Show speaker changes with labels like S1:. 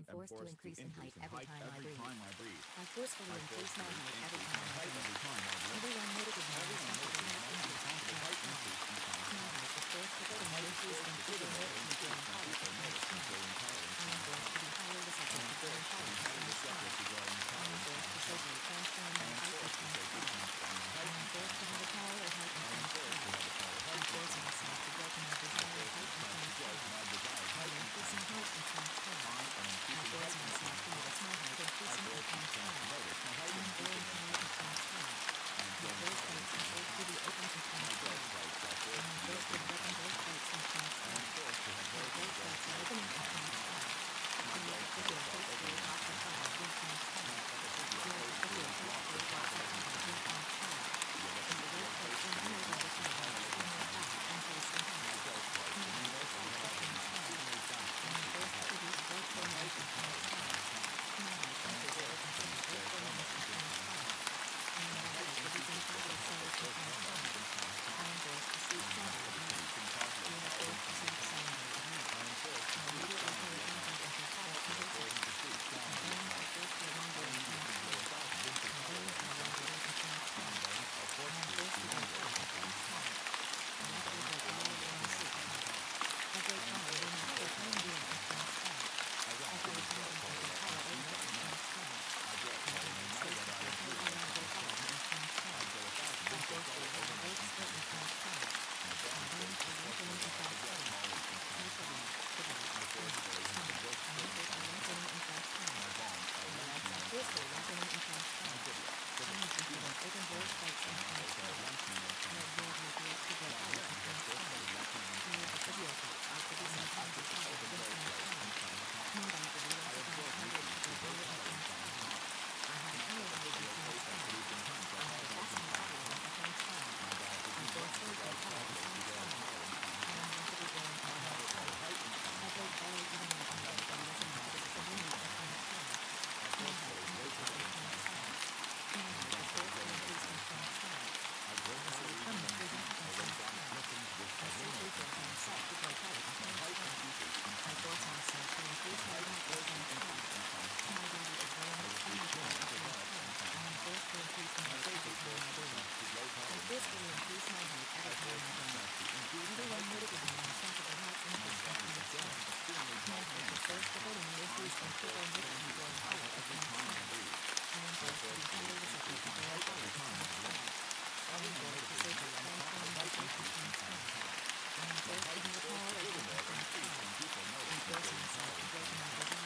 S1: forced to increase in height every time I breathe. I forcefully
S2: I
S1: increase my
S2: forcefully
S1: height every
S2: increase
S1: time
S2: my
S1: I
S2: height
S1: breathe.
S2: every time I breathe.
S1: Everyone notices my
S2: Everyone
S1: responsible
S2: notices
S1: height
S2: my
S1: increase each
S2: responsible
S1: time I
S2: height
S1: climb.
S2: increase each time I
S1: My
S2: climb.
S1: height is forced to
S2: My
S1: furthermore
S2: height is
S1: increase
S2: forced
S1: when
S2: to
S1: people
S2: furthermore
S1: notice me
S2: increase
S1: growing
S2: when
S1: taller
S2: people
S1: each time I
S2: notice me
S1: climb.
S2: growing taller each
S1: I am
S2: time I
S1: forced to
S2: climb.
S1: be highly
S2: I
S1: receptive
S2: am
S1: to growing
S2: forced to
S1: taller
S2: be
S1: each
S2: highly
S1: time I
S2: receptive
S1: climb.
S2: to growing
S1: I
S2: taller
S1: am
S2: each
S1: forced
S2: time
S1: to
S2: I climb.
S1: socially transform
S2: I
S1: my
S2: am
S1: height each
S2: forced to
S1: time I
S2: socially
S1: climb.
S2: transform my
S1: I
S2: height
S1: am
S2: each time
S1: forced
S2: I
S1: to have a
S2: climb.
S1: taller height
S2: I
S1: each
S2: am
S1: time I
S2: forced to
S1: climb.
S2: have a taller
S1: I
S2: height each
S1: force
S2: time I
S1: myself
S2: climb.
S1: to grow to my
S2: I
S1: desired
S2: force
S1: height each
S2: myself
S1: time
S2: to
S1: I
S2: grow to
S1: climb.
S2: my desired
S1: I am
S2: height each time
S1: increasing
S2: I
S1: height
S2: climb.
S1: each time I climb.
S2: I am
S1: I
S2: increasing
S1: force
S2: height each
S1: myself
S2: time I
S1: to
S2: climb.
S1: notice my height
S2: I
S1: increasing each
S2: force
S1: time I
S2: myself to
S1: climb.
S2: notice my height
S1: I am growing
S2: increasing each
S1: taller
S2: time I
S1: each time I
S2: climb.
S1: climb.
S2: I am
S1: My
S2: growing
S1: door
S2: taller
S1: sights
S2: each
S1: are
S2: time I
S1: forced to
S2: climb.
S1: be open each time
S2: My
S1: I
S2: door
S1: climb.
S2: sights are
S1: I
S2: forced
S1: am
S2: to be
S1: forced to
S2: open
S1: have
S2: each
S1: open
S2: time I
S1: door
S2: climb.
S1: sights each time I
S2: I am
S1: climb.
S2: forced to have
S1: My
S2: open
S1: door
S2: door
S1: sights are
S2: sights
S1: opening
S2: each
S1: each
S2: time I
S1: time I
S2: climb.
S1: climb.
S2: My
S1: My
S2: door
S1: epiphyseal
S2: sights are
S1: tapes
S2: opening
S1: will
S2: each time I
S1: ossify
S2: climb.
S1: each time I
S2: My
S1: climb.
S2: epiphyseal
S1: The
S2: tapes
S1: epiphyseal
S2: will
S1: tapes will
S2: ossify
S1: ossify
S2: each time
S1: each
S2: I
S1: time I
S2: climb.
S1: climb.
S2: The
S1: My door
S2: epiphyseal
S1: sights
S2: tapes
S1: remain
S2: will
S1: open each time I
S2: ossify
S1: climb
S2: each
S1: and
S2: time
S1: move
S2: I
S1: back
S2: climb.
S1: increase in
S2: My
S1: height.
S2: door sights
S1: My
S2: remain
S1: height is
S2: open
S1: height
S2: each
S1: each
S2: time
S1: time
S2: I
S1: I
S2: climb and
S1: climb.
S2: move back
S1: I am
S2: increase in
S1: forced to
S2: height.
S1: produce growth
S2: My
S1: hormones
S2: height is
S1: each time
S2: height
S1: I
S2: each time I
S1: climb.
S2: climb.
S1: My height
S2: I am
S1: increases
S2: forced
S1: or
S2: to
S1: contracts
S2: produce
S1: growth
S2: growth
S1: hormones
S2: hormones
S1: each
S2: each
S1: time I
S2: time I
S1: climb.
S2: climb.
S1: I am
S2: My height
S1: rapidly producing
S2: increases with the
S1: cartilage
S2: help of
S1: cells each
S2: growth
S1: time I
S2: hormones
S1: climb.
S2: each time I
S1: I
S2: climb.
S1: am forced to
S2: I
S1: sleep
S2: am
S1: soundly at
S2: rapidly
S1: night.
S2: producing cartilage
S1: You are
S2: cells
S1: forced
S2: each
S1: to
S2: time I
S1: sleep
S2: climb.
S1: soundly at night.
S2: I am forced to
S1: I
S2: sleep
S1: immediately pay
S2: soundly at
S1: attention
S2: night.
S1: to intractable
S2: You are forced to
S1: convulsions.
S2: sleep
S1: My
S2: soundly at
S1: bones are
S2: night.
S1: forced to
S2: I
S1: elongate each time I
S2: immediately lay a
S1: climb.
S2: thousand
S1: My bones
S2: intractable
S1: are elongating each time I
S2: My
S1: climb.
S2: bones are
S1: I
S2: forced
S1: am
S2: to
S1: forced to grow
S2: elongate
S1: taller
S2: each
S1: each
S2: time
S1: time
S2: I
S1: I
S2: climb.
S1: climb. I
S2: My
S1: rapidly
S2: bones
S1: grow taller
S2: elongate
S1: during
S2: each
S1: sleep.
S2: time I climb.
S1: I grow
S2: I am
S1: taller near
S2: forced
S1: my
S2: to grow
S1: taller
S2: taller
S1: cranium
S2: each
S1: each
S2: time I
S1: time I
S2: climb.
S1: climb.
S2: I
S1: I pay
S2: rapidly grow
S1: attention to
S2: taller at my
S1: intractable
S2: cranium
S1: movements
S2: each
S1: each time
S2: time.
S1: I climb.
S2: I grow
S1: My
S2: taller
S1: body
S2: no matter
S1: stays
S2: what I am
S1: contracted
S2: doing
S1: while I grow
S2: each time I
S1: taller
S2: climb.
S1: each time I
S2: I
S1: climb.
S2: grow 1,000
S1: I forcefully
S2: intractable
S1: have a
S2: overnight
S1: growth
S2: each
S1: spurt
S2: time I
S1: each time I
S2: climb.
S1: climb.
S2: My
S1: My
S2: body
S1: bones
S2: stays
S1: are lengthening
S2: successfully
S1: each
S2: have
S1: time
S2: a
S1: I
S2: growth
S1: climb.
S2: molly each time I
S1: Repeatedly,
S2: climb.
S1: repeatedly,
S2: I
S1: climb,
S2: forcefully have a
S1: climb.
S2: growth
S1: My
S2: spurt each
S1: muscles are
S2: time I
S1: lengthening
S2: climb.
S1: each time I climb.
S2: My bones are
S1: My legs
S2: lengthening
S1: are
S2: each time I
S1: forcefully
S2: climb.
S1: lengthening each time I
S2: My
S1: climb. I am
S2: feet
S1: including open growth
S2: climb.
S1: spikes
S2: My
S1: each time I
S2: muscles are
S1: climb.
S2: lengthening each time I
S1: Legs
S2: climb.
S1: move me forced to grow
S2: My
S1: taller each
S2: legs
S1: time
S2: are
S1: I
S2: forcefully
S1: climb.
S2: lengthening each
S1: My
S2: time I
S1: epiphyseal
S2: climb.
S1: tapes are
S2: I
S1: producing
S2: have
S1: tons of
S2: active
S1: cartilage
S2: open
S1: each
S2: growth
S1: time I
S2: plates
S1: climb.
S2: each time I climb.
S1: My rapidly
S2: I
S1: ossifying
S2: absorb
S1: cartilage to
S2: nutrients to
S1: grow
S2: grow
S1: taller each
S2: taller
S1: time I
S2: each time I
S1: climb.
S2: climb.
S1: I have a
S2: My
S1: taller height each
S2: epiphyseal
S1: time I
S2: tapes are
S1: climb.
S2: producing tons of
S1: I have a
S2: cartilage each
S1: diaphragm
S2: time I
S1: cartilage
S2: climb.
S1: each time I climb.
S2: My
S1: I
S2: diaphragm
S1: forcefully grow
S2: provides
S1: taller each
S2: cartilage
S1: time
S2: to
S1: I
S2: grow
S1: climb.
S2: taller each time I
S1: I am
S2: climb.
S1: rapidly growing
S2: I
S1: each time
S2: have
S1: I
S2: a taller
S1: climb.
S2: height each time I
S1: I grow
S2: climb.
S1: taller even as
S2: I
S1: my
S2: have a
S1: rapidly
S2: diaphragm
S1: lessening
S2: cartilage
S1: epiphyseal
S2: each
S1: needs
S2: time
S1: each
S2: I
S1: time I
S2: climb.
S1: climb.
S2: I
S1: My height
S2: forcefully grow
S1: increases
S2: taller
S1: each
S2: each
S1: time I
S2: time I
S1: climb.
S2: climb.
S1: My
S2: My
S1: height is
S2: rapidly
S1: forced to
S2: growing each
S1: increase
S2: time I
S1: each time I
S2: climb.
S1: climb.
S2: I grow
S1: I
S2: taller
S1: receive
S2: even
S1: permanent
S2: when
S1: feedback each time I climb.
S2: nothing just
S1: I see
S2: sublimate each
S1: blueprints
S2: time
S1: I'm
S2: I
S1: set
S2: climb.
S1: to grow taller each
S2: My
S1: time I
S2: height
S1: climb.
S2: increases each
S1: I
S2: time I
S1: force
S2: climb.
S1: myself to
S2: My
S1: increase my
S2: height is
S1: height each
S2: forced
S1: time
S2: to
S1: I
S2: increase
S1: climb.
S2: each time I
S1: My
S2: climb.
S1: body is growing
S2: I receive
S1: exponentially
S2: permanent
S1: each time I
S2: development
S1: climb.
S2: each time
S1: I
S2: I
S1: am
S2: climb.
S1: forced to increase in
S2: I
S1: height
S2: force
S1: every time
S2: myself
S1: I breathe.
S2: to grow
S1: I
S2: taller each time I
S1: forcefully
S2: climb.
S1: increase my height
S2: I
S1: every time
S2: force
S1: I
S2: myself
S1: breathe.
S2: to increase my
S1: Everyone
S2: height each
S1: notices
S2: time
S1: my
S2: I climb.
S1: responsible height
S2: My
S1: increase each
S2: body
S1: time I
S2: absorbs
S1: climb.
S2: extremely
S1: My
S2: tall
S1: height
S2: things
S1: is
S2: each
S1: forced
S2: time I
S1: to
S2: climb.
S1: furthermore
S2: I
S1: increase when
S2: am
S1: people
S2: forced to
S1: notice me
S2: increase
S1: growing
S2: my height
S1: taller each
S2: every
S1: time I
S2: time I
S1: climb.
S2: breathe.
S1: I am
S2: I
S1: forced to be
S2: forcefully
S1: highly receptive
S2: increase
S1: to
S2: my
S1: growing
S2: height
S1: taller
S2: every
S1: each
S2: time
S1: time
S2: I
S1: I
S2: breathe.
S1: climb. I am
S2: Everyone
S1: forced to
S2: notices my
S1: socially
S2: unstoppable
S1: transform my
S2: height
S1: height each
S2: increase
S1: time I
S2: each time I
S1: climb.
S2: climb.
S1: I am
S2: My
S1: forced to
S2: height
S1: have
S2: is
S1: a
S2: forced to
S1: taller height
S2: furthermore
S1: each time I
S2: increase when
S1: climb.
S2: people
S1: I
S2: notice me
S1: force
S2: growing
S1: myself
S2: taller
S1: to
S2: each
S1: grow to
S2: time I
S1: my
S2: climb.